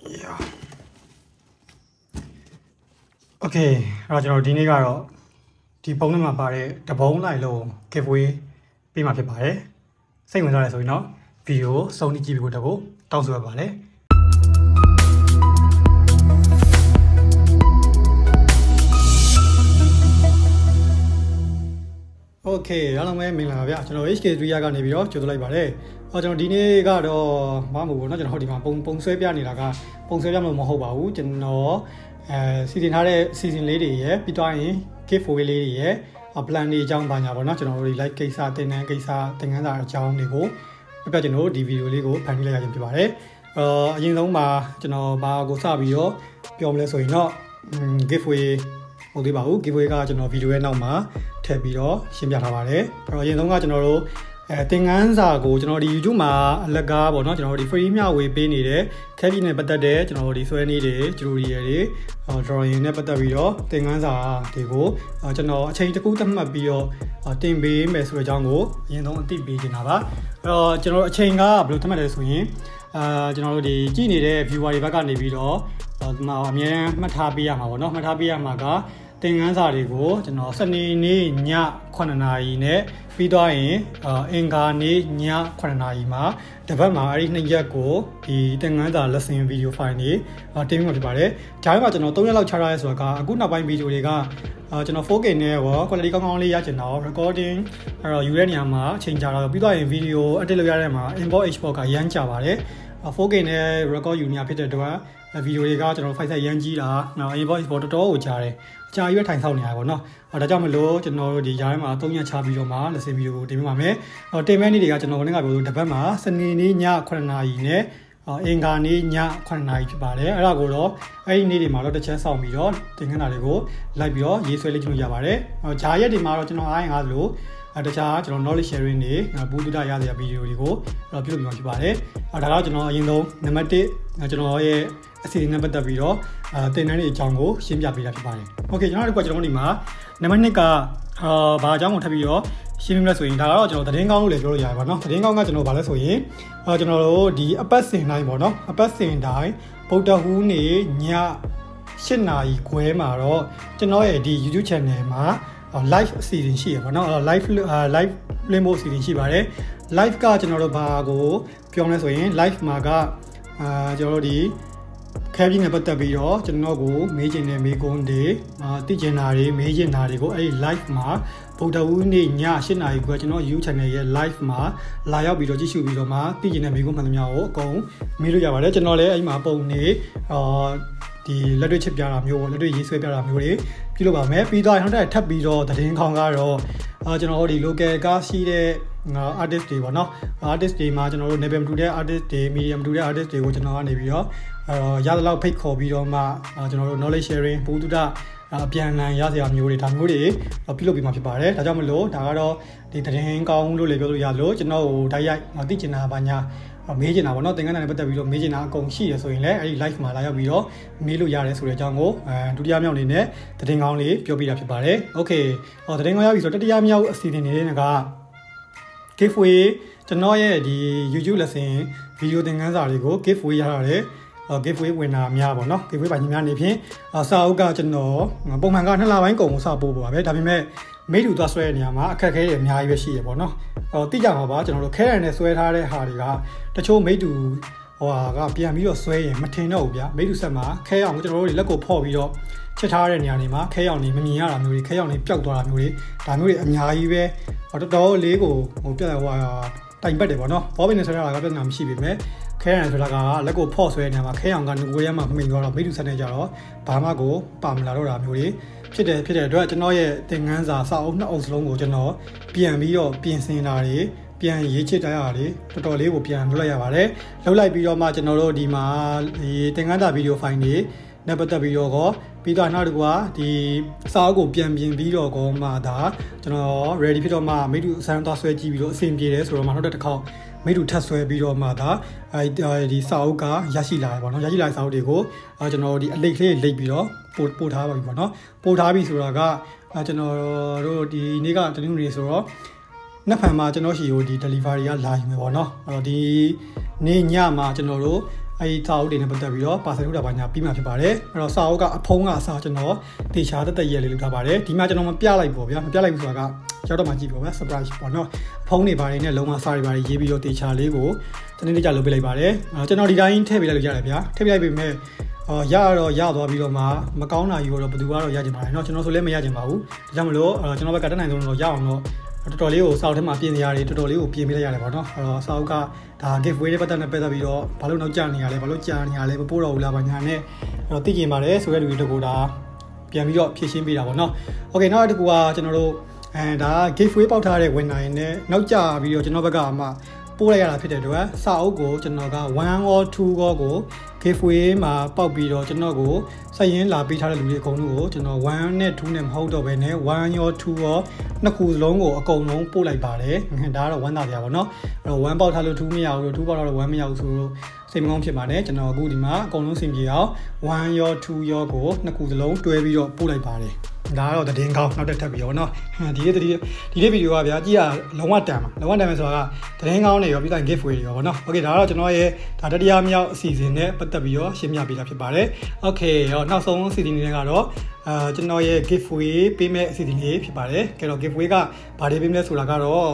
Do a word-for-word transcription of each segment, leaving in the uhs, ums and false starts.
Yeah. Okay, Roger, Dini Garo, the Bonema Barre, the bone I low, give way, be my pare. Same with us, we know. Video, Sony G B would go, down to a valley. Okay, I don't know, Mila, you know, H K three are going to like Barre. I don't Dini Garo, Mamu, not in Hodima, Pong Pong Sebianilaga, Pong Sebiano Mohoba, you know. Season had season lady, yeah, between giveaway lady, yeah, a plan the jump by now, not generally like Kesa, Tena, Kesa, Tenga, Jam, Nego, but you know, the video Lego, Panilla, and Pibare. Uh, you know, Ma, you know, Bago Sabio, Piomless or not, giveaway, Odibau, giveaway garden of video and Nama, Tabio, Shimbiavare, or you know, general. Things are good, you know, the Juma, Laga, or not, you know, the free meal we pay needed, Kevin a better day, you know, the twenty day, Julie, or drawing a better video, things are they go, you know, change the good and be your team beam as well, Jango, you know, team being another, uh, you know, change up, blue tomato swing, uh, you know, the genie, if you are back on the video, uh, Matabi, or not Matabi Maga. Things are go, you know, Sunny Nya Quanana in it, Pidoin, Engani Nya Quanaima, the Vama, Arina Yako, the things are listening video finally, or taking of the body. China, you know, Tola Chara as well, a good enough video, you know, folk in there, quality only yet now, recording, uranium, change our Pidoin video, a telegrama, invo H Poka, Yan Chavare, a folk in there, record Unia Peter Dua. A video regard of Fight Yanjira, now invoice for the door, Jare. Char, you time Tony, I will know. Or the Jamalo, you know, the Yama, Tonya Chabidoma, the same video, Timame, or Timani, the Ajanon, I will the Bama, Sanini, Nya, Quana, or Engani, Nya, Quana, Bale, Arago, I need him out of the chest of me, thinking I go, like your, yes, religion Yavare, or Jaya, the Marotino, I have low. At the charge on knowledge sharing day, Buddha Yaya video go, or Pilu Machibare, or the Rajano, you know, Namate, National, a sitting number the video, Tenani Jango, Shimja Pibare. Okay, you know what you only ma, Namanica, Bajamo Tabio, Shimla Swing, Taro, the Ringo, Legoria, no, the Ringo Gano Balasoi, or General, the Apassing Naimono, Apassing die, Pota Huni, Nya, Shina, Quemaro, Genoa, the YouTube channel. Live season she, no, live, live limbo season she, live car general bago, Pioneers win, live maga, Jody, carrying about the video, Genogo, Major Name Day, Tijanari, Major Narigo, a live ma, Pota Wuni, Nya, Shina, Guajano, you channel, live ma, Lia video, Jishu video ma, Tijan Amigo Manamao, go, Milia, General, a ma bone, the literature Yaram, literature Yaram, Kilo Maybe I hundred tap video, the Tin Kongaro, General, the local Garcia artist day, no artist day, marginal, Nebem to the artist day, medium to the artist day, which is not a video, Yadala Pico video, ma, general knowledge sharing, Putuda, Piana, Yazia, Muri, Tamuri, a pillow be much bare, Tajamalo, Taro, the Tin Kong, Lego Yalo, General, Dayak, Madicina, Banya. Major now, not thinking about the video, Major now, Kong Shi, so in there, I like Malaya video, Milu Yares with a Jango, and to the Yamion in there, the thing only, Piobi Pare. Okay, or the thing I was already Yamio sitting in a car. Give way to know the usual lesson, video thing as I go, give way are or give way when I'm Yabo, no, give way by Yanipi, or Sauga to know, Bomanga, Lavango, Sabu, I bet I met. Made to Australia, Kaka, and Yashi, no, or Tijama, general care and a sweat hardiga, the show made to or Piamio sway, Matinobia, made to Sama, K on the road, Loco Povio, Chetar and Yanima, K on the Minia, Muri, K on the Piagdora Muri, Tamuri and Yaive, or the door Lego, or time better, no, Bobin is a Ragan Shibi, K and Raga, Lego Pos, and K on William Mingor, Midu Sanajaro, Pamago, Pamla Muri. Peter Peter Drat Noye, things are south, not Oslo, General, P M B or P N Scenari, P N Yichi Diary, Totally, P M Loyavare, low like video marginal Dima, the Tengada video finally, never the video go, Peter Nadua, the Sago P M B video go, Mada, General, ready Peter Ma, made to Santa Sway video, same days, or Mano call. Made to test where video mother, I the Sauga, Yashila, one Yashila Saudi go, I don't know the lately late video, put put have one, no, put Habi Suraga, I don't know the Niga, the new resort, Napama, Genoshi, the delivery live, no, or the Ninya Marginolo, အဲဒီစာအုပ်တွေနဲ့ပတ်သက်ပြီးတော့ပါဆယ်ထုတ်တာပါညာပြီးမှဖြစ်ပါတယ်အဲ့တော့စာအုပ်ကအဖုံးကအစားကျွန်တော်တေချာတက်တက်ရဲလေးလုပ်ထားပါတယ်ဒီမှာကျွန်တော်မပြလိုက်ပေါ့ဗျာမပြလိုက်ဘူးဆိုတာကရောက်တော့မှကြည့်ပေါ့ဗျာ surprise ပေါ့နော်အဖုံးတွေပါတယ်နဲ့လုံးဝစာတွေပါတယ်ရေးပြီးတော့တေချာလေးကိုတနေ့တကြလုပ်ပေးလိုက်ပါတယ်ကျွန်တော်ဒီတိုင်းထည့်ပေးလိုက်လို့ရတယ်ဗျာထည့်ပေးလိုက်ပေမဲ့အော်ရတော့ရသွားပြီးတော့မှမကောင်းတာယူတော့ဘယ်သူကတော့ရကြမှာလဲเนาะကျွန်တော်ဆိုလည်းမရကြပါဘူးဒါကြောင့်မလို့ကျွန်တော်ဘက်ကတက်နိုင်ဆုံးတော့ရအောင်တော့တော်တော်လေးကိုစာအုပ်ထဲမှာပြင်စရာတွေတော်တော်လေးကိုပြင်ပေးလိုက်ရတယ်ပေါ့နော်အဲ့တော့စာအုပ်ကဒါ giveaway တွေပတ်သက်နေပတ်သက်ပြီးတော့ဘာလို့နောက်ကျနေရလဲဘာလို့ကြာနေရလဲမပို့တော့ဘူးလားဘာညာနဲ့အဲ့တော့သိကျင်ပါတယ်ဆိုတဲ့လူတွေတကူဒါပြန်ပြီးတော့ဖြည့်ရှင်းပေးတာပေါ့နော် okay နောက်တစ်ခုကကျွန်တော်တို့အဲဒါ giveaway ပေါက်ထားတဲ့ winner နဲ့နောက်ကျပြီးတော့ကျွန်တော်ဘက်ကမှပို့လိုက်ရတာဖြစ်တဲ့အတွက်စာအုပ်ကိုကျွန်တော်က one or two ကို giveaway မှာပေါက်ပြီးတော့ကျွန်တော်ကိုစက်ရင်းလာပေးထားတဲ့လူတွေအကုန်လုံးကိုကျွန်တော် one နဲ့ two နဲ့မဟုတ်တော့ဘဲနဲ့ one ရော two ရောနှစ်ခုစလုံးကိုအကုန်လုံးပို့လိုက်ပါတယ်ဒါကတော့ one သားကြပါတော့အဲ့တော့ one ပေါက်ထားလို့ two မရဘူးလို့ two ပေါက်ထားလို့ one မရဘူးဆိုတော့စိတ်မကောင်းဖြစ်ပါတယ်ကျွန်တော်အခုဒီမှာအကုန်လုံးစင်ပြေအောင် one ရော two ရောကိုနှစ်ခုစလုံးတွဲပြီးတော့ပို့လိုက်ပါတယ်ဒါကတော့သတင်းကောင်းနောက်တစ်ထပ်ပြီးတော့เนาะဒီနေ့ဒီဒီနေ့ဗီဒီယိုကဗျာကြည့်ရလုံးဝတန်ပါလုံးဝတန်မယ်ဆိုတာကသတင်းကောင်းတွေရောပြီးတော့ giveaway တွေရောဗောနော် okay ဒါကတော့ကျွန်တော်ရဲ့ဒါတတိယမြောက်အစီအစဉ်နဲ့ပတ်သက်ပြီးတော့ရှင်းပြပေးတာဖြစ်ပါတယ် okay ရောနောက်ဆုံးအစီအစဉ်တွေကတော့အာကျွန်တော်ရဲ့ giveaway ပေးမဲ့အစီအစဉ်လေးဖြစ်ပါတယ်ကဲတော့ giveaway ကဘာတွေပေးမလဲဆိုတာကတော့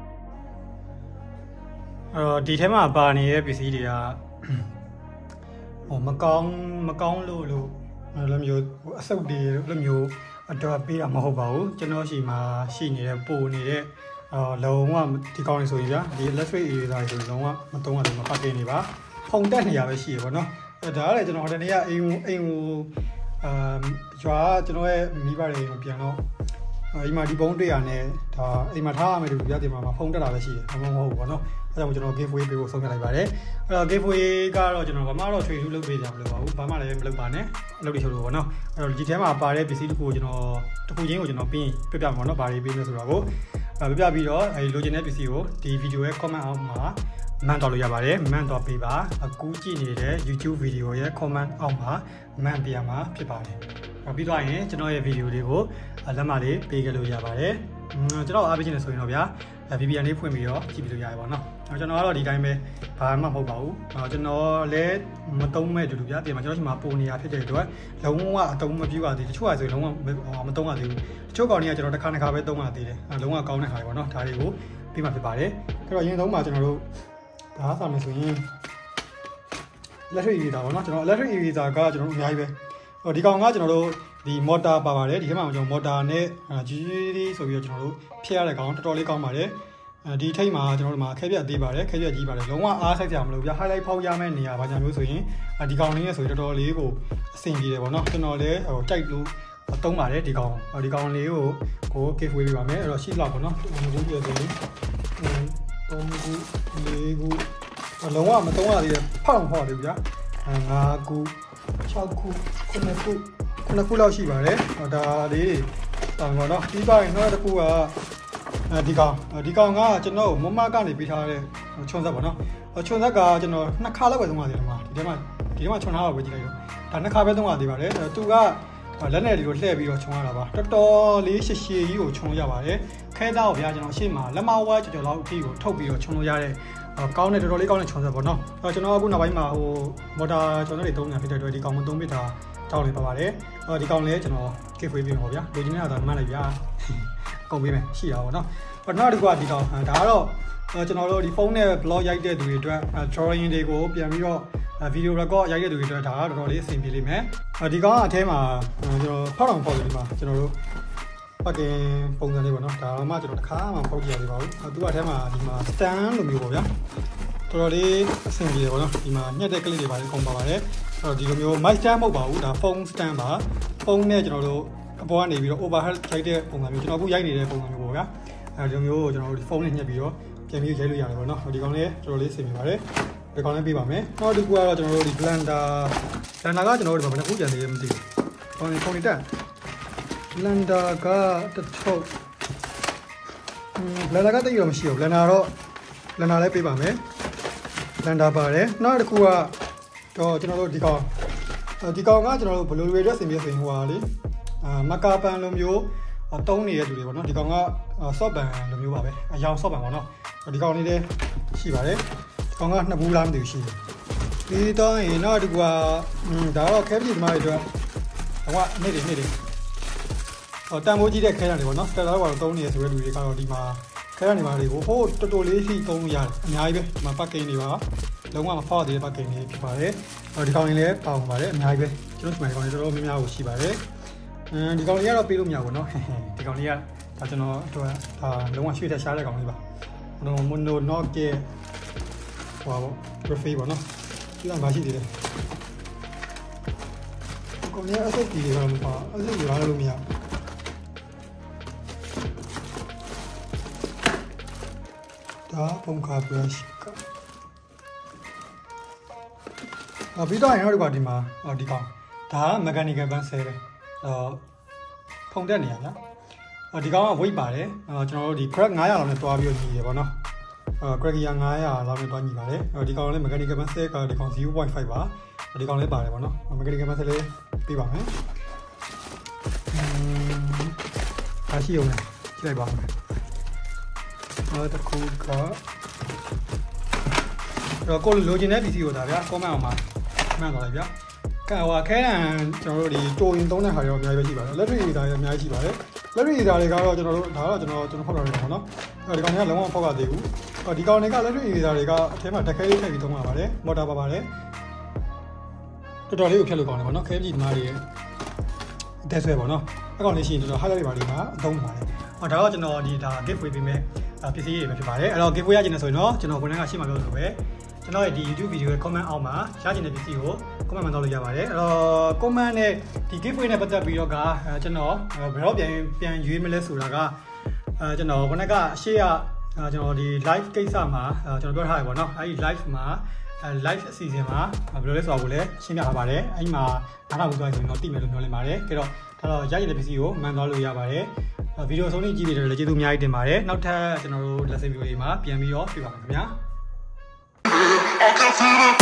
အော်ဒီထဲမှာပါနေတဲ့ပစ္စည်းတွေကဟိုမကောင်းမကောင်းလို့လို့လိုမျိုးအဆုပ်တွေလိုမျိုးအတွက်ပေးတာမဟုတ်ပါဘူးကျွန်တော်ရှိမှာရှိနေတဲ့ပိုနေတဲ့အော်လုံးဝဒီကောင်းနေဆိုရင်ဗျာဒီ electric eraser ဆိုရင်လုံးဝမတုံးရတယ်မပတ်တင်နေပါဖုန်တက်နေရပဲရှိရပါတော့အဲဒါလည်းကျွန်တော်တနေ့ကအိမ်အိမ်ကိုအာရွာကျွန်တော်ရဲ့မိဘတွေပြန်တော့အိမ်မှာဒီပုံးတွေ့ရနဲ့ဒါအိမ်မှာထားရမယ်လို့ပြတင်မှာဖုန်တက်တာပဲရှိတယ်မဟုတ်ဘူးပေါ့နော်အဲဒါကြောင့်ကျွန်တော် giveaway ပေးဖို့ဆုံးဖြတ်လိုက်ပါတယ်အဲ့တော့ giveaway ကတော့ကျွန်တော်ဘာမှတော့ trade လုပ်ပေးကြမလို့ပါဘူးဘာမှလည်းမလုပ်ပါနဲ့အလုပ်တွေချုပ်လို့ပေါ့နော်အဲ့တော့ဒီထဲမှာပါတဲ့ပစ္စည်းတစ်ခုကိုကျွန်တော်တစ်ခုချင်းကိုကျွန်တော်ပြီးပြပြမှာပေါ့နော်ဘာတွေပေးလဲဆိုတော့ကိုပြပြပြီးတော့အဲဒီလိုချင်တဲ့ပစ္စည်းကိုဒီ video ရဲ့ comment အောက်မှာမှန်တော်လို့ရပါတယ်မှန်တော်ပေးပါအခုကြည့်နေတဲ့ YouTube video ရဲ့ comment အောက်မှာမှန်ပြရမှာဖြစ်ပါတယ်ပြီးတော့ရင်ကျွန်တော်ရဲ့ video တွေကိုလက်မှတ်လေးပေးခဲ့လို့ရပါတယ်ကျွန်တော်အားပေးခြင်းနဲ့ဆိုရင်တော့ဗျာ ဗီ ပီ အန် လေးဖွင့်ပြီးတော့ကြည့်ပြီးလို့ရတယ်ပေါ့နော်ကျွန်တော်ကတော့ဒီတိုင်းပဲဘာမှမဟုတ်ပါဘူးကျွန်တော်လည်းမတုံးမဲ့တူတူဗျာပြင်မှာကျွန်တော်ဒီမှာပုံနေရဖြစ်တဲ့အတွက်လုံးဝအတုံးမပြူပါသေးတချို့ကဆိုရင်လုံးဝမတုံးရသေးဘူးတချို့ကောင်တွေကကျွန်တော်တစ်ခါတစ်ခါပဲတုံးရသေးတယ်လုံးဝကောင်းတဲ့ခါတွေပေါ့နော်ဒါတွေကိုပြီးမှဖြစ်ပါတယ်အဲ့တော့ရင်းသုံးမှာကျွန်တော်တို့ဒါဆိုမယ်ဆိုရင် electric eraser ပေါ့နော်ကျွန်တော် electric eraser ကကျွန်တော်တို့အများကြီးပဲဟိုဒီကောင်ကကျွန်တော်တို့ဒီ motor ပါပါတယ်ဒီထဲမှာကျွန်တော် motor နဲ့ကြီးကြီးဆိုပြီးတော့ကျွန်တော်တို့ဖျက်ရတဲ့ကောင်တော်တော်လေးကောင်းပါတယ်ဒီထိတ်မှာကျွန်တော်တို့မှာခဲပြတ်သေးပါတယ်ခဲပြတ်ကြီးပါတယ်လုံးဝအားဆိုင်ကြမလို့ဗျာ highlight ဖောက်ရမယ့်နေရာဘာကြောင့်မျိုးဆိုရင်ဒီကောင်လေးနဲ့ဆိုရင်တော်တော်လေးကိုအဆင်ပြေတယ်ပေါ့နော်ကျွန်တော်လည်းဟိုကြိုက်လို့သုံးပါတယ်ဒီကောင်ဒီကောင်လေးကိုကို giveaway ပေးပါမယ်အဲ့တော့ရှိလောက်ပေါ့နော်ဘူးပြည့်ဆိုရင်သုံးခုလေးခုလုံးဝမသုံးရသေးတယ်ဖောက်ဖောက်တယ်ဗျာငါးခု၆ခုခုနှစ်ခုခုနှစ်ခုလောက်ရှိပါတယ်ဒါလေးတောင်းတော့နော်ပြီးပါရင်တော့တစ်ခုကဒီကောင်ဒီကောင်ကကျွန်တော်မမကနေပေးထားတဲ့ခြုံဆက်ပေါ့နော်ခြုံဆက်ကကျွန်တော်နှစ်ခါလောက်ပဲသုံးရသေးတယ်မှာဒီထဲမှာဒီထဲမှာခြုံထားပါပဲကြည့်လိုက်တော့ဒါနှစ်ခါပဲသုံးရသေးပါတယ်သူကလက်နဲ့ဒီလိုလှည့်ပြီးတော့ခြုံရတာပါတော်တော်လေးရှည်ရှည်ကြီးကိုခြုံရပါတယ်ခဲသားကိုဗျာကျွန်တော်အရှိမလက်မဝါကြော်ကြော်လောက်အထိကိုထုတ်ပြီးတော့ခြုံလို့ရတဲ့ကောင်းတဲ့တော်တော်လေးကောင်းတဲ့ခြုံဆက်ပေါ့နော်အဲကျွန်တော်အခုနောက်ပိုင်းမှာဟိုမော်တာခြုံဆက်တွေသုံးနေတာဖြစ်တဲ့အတွက်ဒီကောင်မသုံးပြတာတောင်းနေပါပါတယ်အဲဒီကောင်လေးကျွန်တော် giveaway ပေးမှာပေါ့ဗျာလူချင်းနေတာမှတ်လိုက်ဗျာအကုန်ပေးမယ်ရှိတာပေါ့နော်နောက်တစ်ခုကဒီကောင်ဒါကတော့ကျွန်တော်တို့ဒီဖုန်းနဲ့ blog ရိုက်တဲ့သူတွေအတွက် drawing တွေကိုပြန်ပြီးတော့ video record ရိုက်တဲ့သူတွေအတွက်ဒါကတော်တော်လေးအဆင်ပြေလိမ့်မယ်ဒီကောင်ကအထဲမှာကျွန်တော်ဖောက်တောင်ဖောက်တယ်ဒီမှာကျွန်တော်တို့ပတ်ကင်ပုံစံလေးပေါ့နော်ဒါမှကျွန်တော်တစ်ခါမှဖောက်ကြည့်ရသေးပါဘူးသူကအထဲမှာဒီမှာ stand လိုမျိုးပေါ့ဗျာတော်တော်လေးအဆင်ပြေတယ်ပေါ့နော်ဒီမှာညှက်တဲ့ကလစ်တွေပါလေးကုန်ပါပါတယ်အဲ့တော့ဒီလိုမျိုး mic stand မဟုတ်ပါဘူးဒါ phone stand ပါဖုန်းနဲ့ကျွန်တော်တို့အပေါ်ကနေပြီးတော့ overhead ရိုက်တဲ့ပုံစံမျိုးကျွန်တော်အခုရိုက်နေတဲ့ပုံစံမျိုးပေါ့ဗျာအဲဒီလိုမျိုးကျွန်တော်တို့ဒီဖုန်းနဲ့ညှက်ပြီးတော့ပြန်ပြီးရိုက်လို့ရတယ်ပေါ့နော်ဒီကောင်လေးတော်တော်လေးဆင်ပြေပါတယ်ဒီကောင်လေးပေးပါမယ်နောက်တစ်ခုကတော့ကျွန်တော်တို့ဒီ blender blender ကကျွန်တော်တို့ဒီမှာဘယ်နှခုကြံသေးလဲမသိဘူးဖုန်းဖုန်းလေးတက် blender ကတစ်ချုပ် blender ကတိတ်ရောမရှိဘူး blender တော့ blender လည်းပေးပါမယ် blender ပါတယ်နောက်တစ်ခုကတော့ကျွန်တော်တို့ဒီကောင်ဒီကောင်ကကျွန်တော်တို့ဘယ်လိုတွေရက်ဆင်ပြေဆိုရင်ဟိုဟာလေအာမကာပန်လိုမျိုးတုံးနေတဲ့သူတွေပေါ့နော်ဒီကောင်က soft ban လိုမျိုးပါပဲအယောင် soft ban ပေါ့နော်ဒီကောင်လေးလည်းရှိပါတယ်ဒီကောင်ကနှစ်ဘူးလားမသိဘူးရှိတယ်ဒီတော့ရင်တော့ဒီကွာဒါတော့ခဲပြည်သမားတွေအတွက်ဟိုကနေနေနေဟောတန်မိုးကြီးတဲ့ခဲရတယ်ပေါ့နော်တက်တော့ကတော့သုံးနေရဆိုတဲ့လူတွေကတော့ဒီမှာခဲရနေပါလေကိုဟိုတော်တော်လေးရှိသုံးရတယ်အများကြီးပဲဒီမှာပတ်ကိန်းတွေပါလုံးဝမဖောက်သေးတဲ့ပတ်ကိန်းတွေဖြစ်ပါတယ်ဟောဒီကောင်လေးလည်းပါဝင်ပါတယ်အများကြီးပဲကျွန်တော်ဒီမှာဒီကောင်လေးတော်တော်များများကိုရှိပါတယ်အမ်ဒီကောင်လေးကတော့ပေးလို့မရဘူးနော်ဒီကောင်လေးကဒါကျွန်တော်တို့ဒါလုံးဝရွှေ့ထက်ရှားတဲ့ကောင်လေးပါဟို mono knock ရဲ့ဟောပေါ့ profile ပေါ့နော်ဒီကမရှိသေးတယ်ကိုယ်လည်းအဆုတ်ကြီးတွေကတော့မပါအဆုတ်ကြီးလာလို့မရဒါပုံကာ brush ကအပြီးတော့ရင်တော့ဒီကဒီမှာဒီကောင်ဒါက mechanical pencil ပဲအော်ဖုံတက်နေရဗျာအော်ဒီကောင်က weight ပါတယ်အော်ကျွန်တော်တို့ဒီ crack nine hundredလောက်နဲ့တွားပြီးညီတယ်ပေါ့နော်အော် crack nine hundredလောက်နဲ့တွားညီပါတယ်အော်ဒီကောင်လည်း mechanical pencil ကဒီကောင် zero point five ပါဒီကောင်လည်းပါတယ်ပေါ့နော် mechanical pencil လေးပြပါမယ်အမ်အားရှိအောင်ကြည့်လိုက်ပါမယ်အော်တခုကတော့ကိုလိုချင်တဲ့ ပီစီ ကိုဒါဗျာ comment အောင်ပါမှန်သွားလိုက်ဗျာကဲဟိုခဲတံကျွန်တော်တို့ဒီတိုရင်သုံးတဲ့ဟာရောအများကြီးပဲရှိပါတယ် electric heater တွေအများကြီးရှိပါတယ် electric heater တွေကတော့ကျွန်တော်တို့ဒါကတော့ကျွန်တော်ကျွန်တော်ဖောက်တာတွေပေါ့နော်အဲဒီကောင်တွေကလုံးဝဖောက်ရသေးဘူးဒီကောင်တွေက electric heater တွေကအထဲမှာတက်ခဲလေးထည့်ပြီးသုံးရပါတယ်မော်တာပါပါတယ်တော်တော်လေးကိုဖြတ်လို့ကောင်းတယ်ပေါ့နော်ခဲပြည်သမားတွေရဲ့အသက်ဆွဲပေါ့နော်အကောင်လေးရှိရင်ကျွန်တော် highlight တွေပါလေးမှာအသုံးပါတယ်ဟောဒါတော့ကျွန်တော်ဒီဒါ gift ဝေးပေးမယ်ပစ္စည်းတွေပဲဖြစ်ပါတယ်အဲ့တော့ gift ဝေးရခြင်းနဲ့ဆိုရင်တော့ကျွန်တော်ခုနကရှင်းမှာပြောလို့ပဲကျွန်တော်ရဲ့ဒီ YouTube ဗီဒီယိုရဲ့ comment အောက်မှာရခြင်းတဲ့ပစ္စည်းကို comment မှန်တော့လို့ရပါတယ်အဲ့တော့ comment နဲ့ဒီ giveaway နဲ့ပတ်သက်ပြီးတော့ကကျွန်တော်ဘယ်တော့ပြန်ပြန်ရွေးမလဲဆိုတာကအဲကျွန်တော်ခုနကအရှိရကျွန်တော်ဒီ live ကိစ္စမှာကျွန်တော်ပြောထားရပါတော့အဲ့ဒီ live မှာ live အစီအစဉ်မှာဘယ်လိုလဲဆိုတာကိုလည်းရှင်းပြထားပါတယ်အဲ့မှာနားထောင်ပြီးသွားရင်တော့သိမယ်လို့ပြောလင်းပါတယ်ကြတော့ဒါတော့ရခြင်းတဲ့ပစ္စည်းကိုမှန်သွားလို့ရပါတယ်ဗီဒီယိုဆုံးလေးကြည့်နေတယ်လည်းကျေးဇူးအများကြီးတင်ပါတယ်နောက်ထပ်ကျွန်တော်တို့ lesson video တွေမှာပြန်ပြီးတော့ပြပါမယ်ခင်ဗျာ